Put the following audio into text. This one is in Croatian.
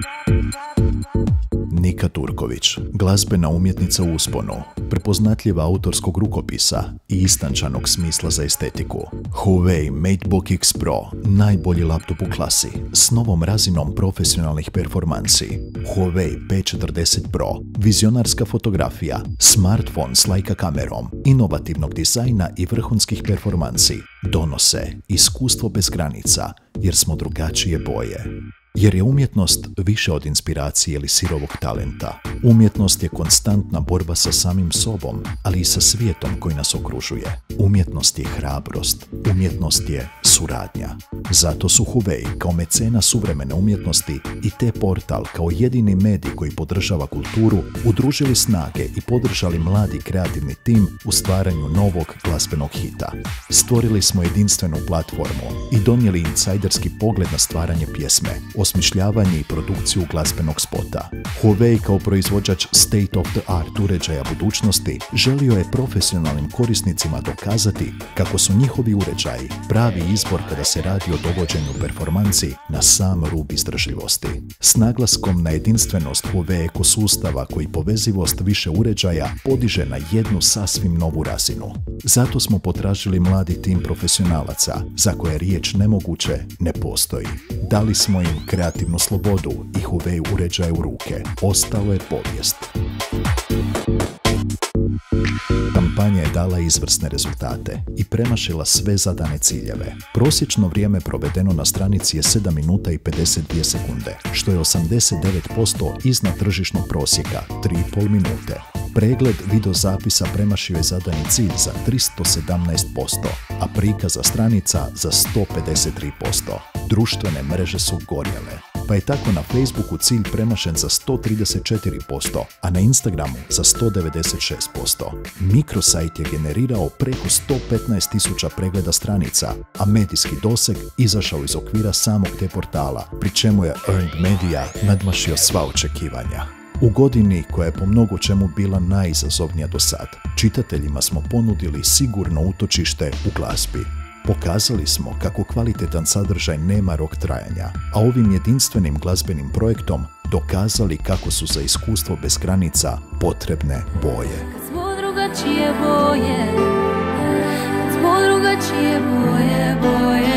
Nika Turković, glazbena umjetnica u usponu, prepoznatljiva autorskog rukopisa i istančanog smisla za estetiku. Huawei MateBook X Pro, najbolji laptop u klasi, s novom razinom profesionalnih performansi. Huawei P40 Pro, vizionarska fotografija, smartphone s Leica kamerom, inovativnog dizajna i vrhunskih performansi donose iskustvo bez granica, jer smo drugačije boje. Jer je umjetnost više od inspiracije ili sirovog talenta. Umjetnost je konstantna borba sa samim sobom, ali i sa svijetom koji nas okružuje. Umjetnost je hrabrost. Umjetnost je suradnja. Zato su Huawei kao mecena suvremene umjetnosti i T-Portal kao jedini medij koji podržava kulturu udružili snage i podržali mladi kreativni tim u stvaranju novog glazbenog hita. Stvorili smo jedinstvenu platformu i donijeli insajderski pogled na stvaranje pjesme, osmišljavanje i produkciju glazbenog spota. Huawei kao proizvođač state of the art uređaja budućnosti želio je profesionalnim korisnicima dokazati kako su njihovi uređaji pravi izbor kada se radi o dovođenju performansi na sam rub izdržljivosti. S naglaskom na jedinstvenost Huawei ekosustava koji povezivost više uređaja podiže na jednu sasvim novu razinu. Zato smo potražili mladi tim profesionalaca za koje riječ nemoguće ne postoji. Dali smo im kreativnu slobodu i Huawei uređaje u ruke. Ostalo je povijest. Kampanja je dala izvrsne rezultate i premašila sve zadane ciljeve. Prosječno vrijeme provedeno na stranici je 7 minuta i 52 sekunde, što je 89% iznad tržišnog prosjeka, 3,5 minute. Pregled videozapisa premašio je zadani cilj za 317%, a prikaza stranica za 153%. Društvene mreže su gorjele, pa je tako na Facebooku cilj premašen za 134%, a na Instagramu za 196%. Mikrosajt je generirao preko 115.000 pregleda stranica, a medijski doseg izašao iz okvira samog T-portala, pri čemu je Earned Media nadmašio sva očekivanja. U godini koja je po mnogo čemu bila najizazovnija do sad, čitateljima smo ponudili sigurno utočište u glazbi. Pokazali smo kako kvalitetan sadržaj nema rok trajanja, a ovim jedinstvenim glazbenim projektom dokazali kako su za iskustvo bez granica potrebne boje. Kad smo drugačije boje, kad smo drugačije boje, boje.